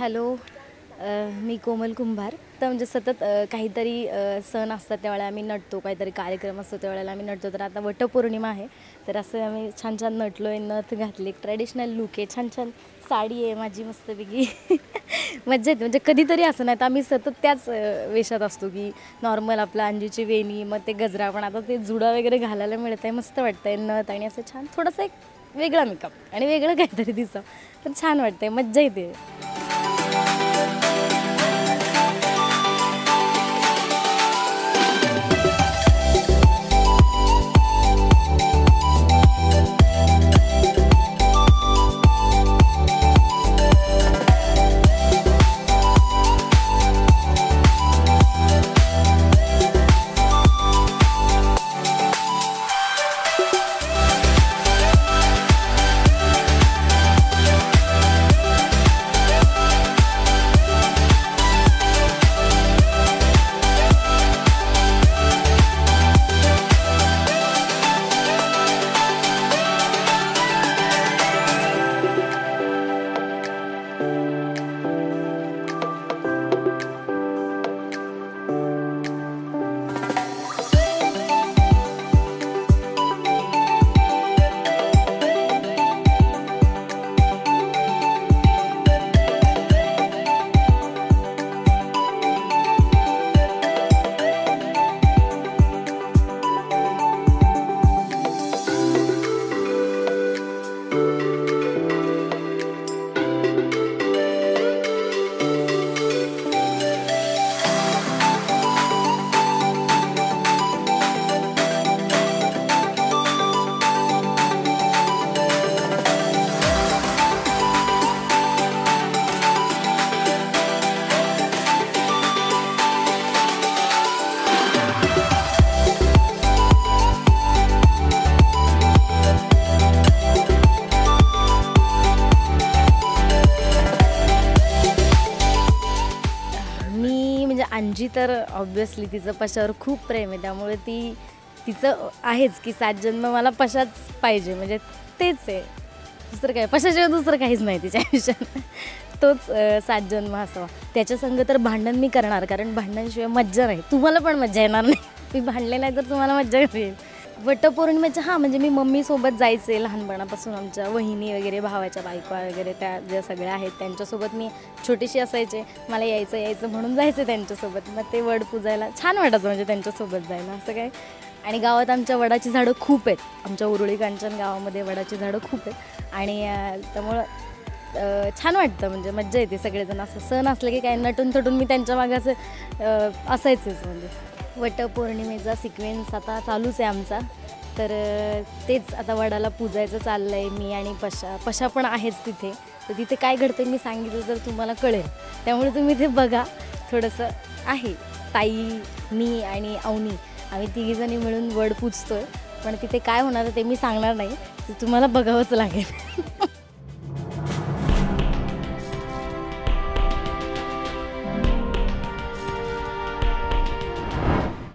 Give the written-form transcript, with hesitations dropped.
Hello. मी कोमल कुंभार. तर म्हणजे सतत काहीतरी सण असतात त्यावेळेला आम्ही नटतो, काहीतरी कार्यक्रम असतो त्यावेळेला आम्ही नटतो. तर आता वटपौर्णिमा आहे, तर असं आम्ही छान छान नटलो आहे, नथ घातली, एक ट्रॅडिशनल लुक आहे, छान छान साडी आहे माझी मस्तपैकी. मज्जा येते. म्हणजे कधीतरी असं नाही तर आम्ही सतत त्याच वेशात असतो की नॉर्मल आपलं अंजीची वेणी, मग ते गजरा, पण आता ते जुडा वगैरे घालायला मिळत आहे, मस्त वाटतं आहे नथ आणि असं छान थोडंसं एक वेगळा मेकअप आणि वेगळं काहीतरी दिसतं, पण छान वाटतं आहे, मज्जा येते. अंजी तर ऑब्व्हियसली तिचं पशावर खूप प्रेम आहे, त्यामुळे तिचं आहेच की 7 जन्म मला पशाच पाहिजे, म्हणजे तेच आहे, दुसरं काय, पशाशिवाय दुसरं काहीच नाही तिच्या आयुष्यात. तोच 7 जन्म असावा. त्याच्या संग तर भांडण मी करणार, कारण भांडणाशिवाय मज्जा नाही, तुम्हाला पण मज्जा येणार नाही. मी भांडले नाही तर तुम्हाला मज्जा येईल. वटपौर्णिमेच्या म्हणजे मी मम्मीसोबत जायचे लहानपणापासून, आमच्या वहिनी वगैरे, भावाच्या बायका वगैरे, त्या ज्या सगळ्या आहेत त्यांच्यासोबत मी छोटीशी असायचे, मला यायचं म्हणून जायचं त्यांच्यासोबत. मग ते वड पूजायला छान वाटायचं, म्हणजे त्यांच्यासोबत जायला असं काय. आणि गावात आमच्या वडाची झाडं खूप आहेत, आमच्या उरुळी कांचन गावामध्ये वडाची झाडं खूप आहेत, आणि त्यामुळं छान वाटतं, म्हणजे मज्जा येते. सगळेजण असं सण असलं की काय नटून थटून मी त्यांच्या मागे असं असायचंच. म्हणजे वटपौर्णिमेचा सिक्वेन्स आता चालूच आहे आमचा, तर तेच आता वडाला पूजायचं चाललं आहे. मी आणि पशा पण आहेच तिथे, तर तिथे काय घडतं मी सांगितलं तर तुम्हाला कळेल, त्यामुळे तुम्ही ते बघा. थोडंसं आहे, ताई, मी आणि अवनी, आम्ही तिघीजणी मिळून वड पूजतो आहे, पण तिथे काय होणार ते मी सांगणार नाही, ते तुम्हाला बघावंच लागेल.